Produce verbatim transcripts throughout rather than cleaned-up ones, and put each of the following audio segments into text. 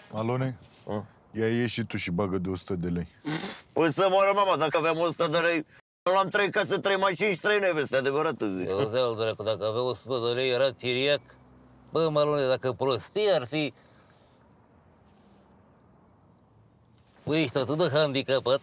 Alone, A? ia ieși și tu și bagă de o sută de lei. Păi să moară mama, dacă aveam o sută de lei, luam trei case, trei mașini și trei neveste, adevărat îți zic. Eu zeal, dracu, dacă avea o sută de lei, era chiriac. Bă, Malone, dacă prostie ar fi... Băi, ești atât de handicapat.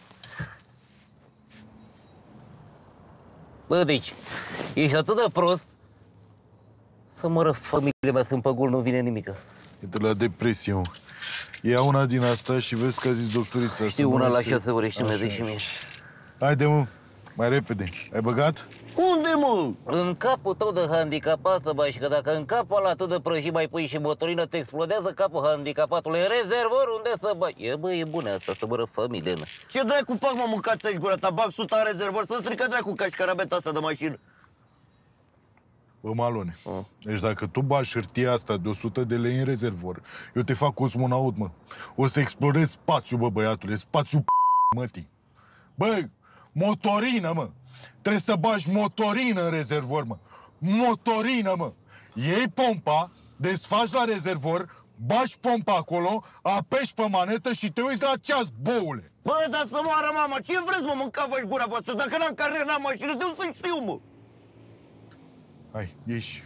Bă, deci, ești atât de prost. Să moară familia mea, sunt pe gol, nu vine nimica. E de la depresie, mă. Ia una din asta și vezi că a zis doctorița. Știu una la șase ore și mi-a zis și mie. Haide, mă, mai repede. Ai băgat? Unde, mă? În capul tău de handicapat, să bagi, că dacă în capul ăla atât de prăjit mai pui și motorină, te explodează capul handicapatului. În rezervor, unde să bagi? E, bă, e bună asta, să mără familie, mă. Ce dracu fac, mă, mâncați aici gura ta? Bag suta în rezervor, să strică dracu ca și carabeta asta de mașină. Bă, Malone, A. deci dacă tu bagi hârtia asta de o sută de lei în rezervor, eu te fac cosmonaut, mă. O să explorez spațiu, bă, băiatule, spațiu p***, mătii. Bă, motorină, mă. Trebuie să bagi motorină în rezervor, mă. Motorină, mă. Iei pompa, desfaci la rezervor, bagi pompa acolo, apeși pe manetă și te uiți la ceas, boule. Bă, dar să moară mama, ce vreți, mă, mânca-vă-și gura voastră? Dacă n-am carnet, n-am mașină, de unde să știu, mă? Hai, ieși.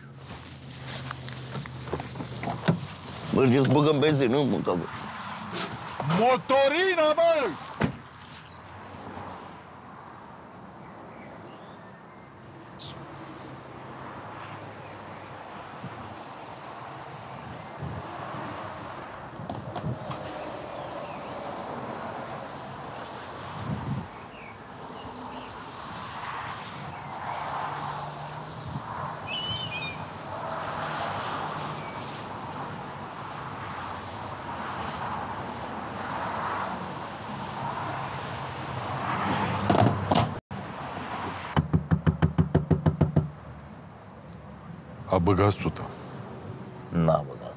Mergeți să băgăm benzină, nu mânca-vă. Motorină, mă! A băgat suta. N-am băgat.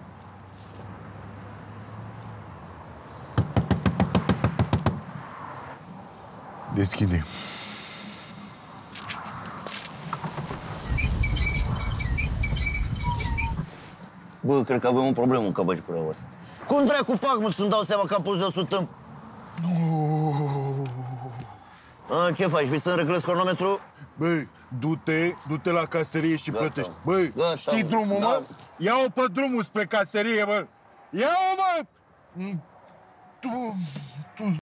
Deschide. Bă, cred că avem un problemă în cavaci cu asta. Cum dracu fac, mă, să-mi dau seama că am pus de o sută? A, ce faci? Vrei să-mi reglez cronometru? Bă, du-te, du-te la caserie și Gata. plătești. Bă, Gata, știi drumul, da. mă? Ia-o pe drumul spre caserie, bă! Ia-o, mă! Tu, tu